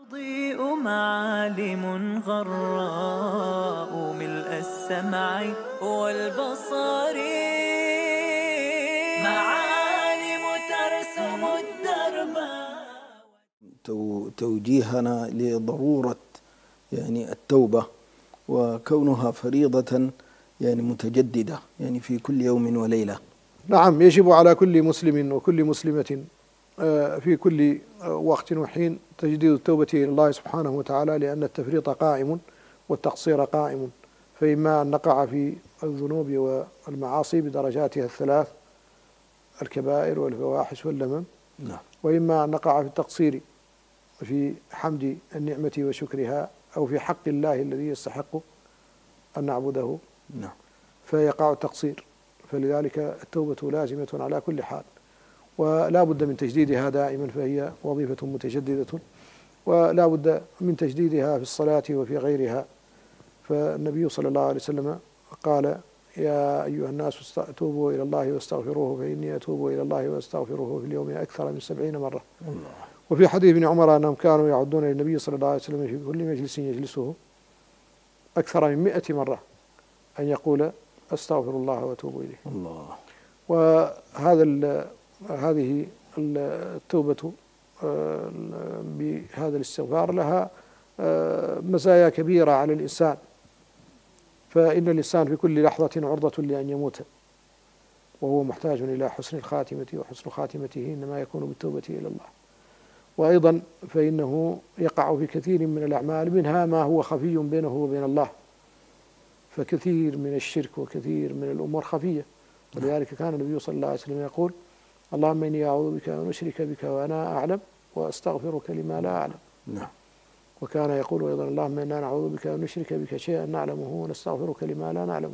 تضيء معالم غراء ملء السمع والبصر، معالم ترسم الدرب. توجيهنا لضرورة التوبة وكونها فريضة متجددة في كل يوم وليلة. نعم، يجب على كل مسلم وكل مسلمة في كل وقت وحين تجديد التوبة إلى الله سبحانه وتعالى، لأن التفريط قائم والتقصير قائم، فإما أن نقع في الذنوب والمعاصي بدرجاتها الثلاث، الكبائر والفواحش واللمم، وإما أن نقع في التقصير في حمد النعمة وشكرها أو في حق الله الذي يستحق أن نعبده، فيقع التقصير. فلذلك التوبة لازمة على كل حال، ولا بد من تجديدها دائما، فهي وظيفة متجددة، ولا بد من تجديدها في الصلاة وفي غيرها. فالنبي صلى الله عليه وسلم قال: يا أيها الناس توبوا إلى الله واستغفروه فإني أتوب إلى الله واستغفروه في اليوم أكثر من 70 مرة. وفي حديث ابن عمر أنهم كانوا يعدون للنبي صلى الله عليه وسلم في كل مجلس يجلسه أكثر من 100 مرة أن يقول: أستغفر الله وأتوب إليه. هذه التوبة بهذا الاستغفار لها مزايا كبيرة على الإنسان، فإن الإنسان في كل لحظة عرضة لأن يموت، وهو محتاج إلى حسن الخاتمة، وحسن خاتمته إنما يكون بالتوبة إلى الله. وأيضا فإنه يقع في كثير من الأعمال، منها ما هو خفي بينه وبين الله، فكثير من الشرك وكثير من الأمور خفية، ولذلك كان النبي صلى الله عليه وسلم يقول: اللهم إني أعوذ بك أن أشرك بك وأنا أعلم وأستغفرك لما لا أعلم. وكان يقول أيضا: اللهم إنا نعوذ بك أن نشرك بك شيئا نعلمه ونستغفرك لما لا نعلمه.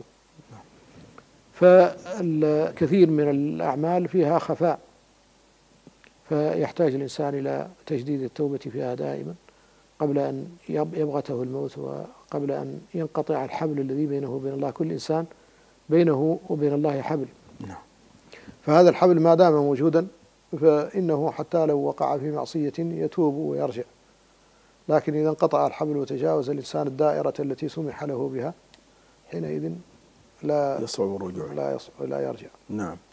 فالكثير من الأعمال فيها خفاء، فيحتاج الإنسان إلى تجديد التوبة فيها دائما قبل أن يبغته الموت، وقبل أن ينقطع الحبل الذي بينه وبين الله. كل إنسان بينه وبين الله حبل، فهذا الحبل ما دام موجودا فإنه حتى لو وقع في معصية يتوب ويرجع، لكن إذا انقطع الحبل وتجاوز الإنسان الدائرة التي سمح له بها، حينئذ لا يصعب الرجوع، لا يرجع. نعم.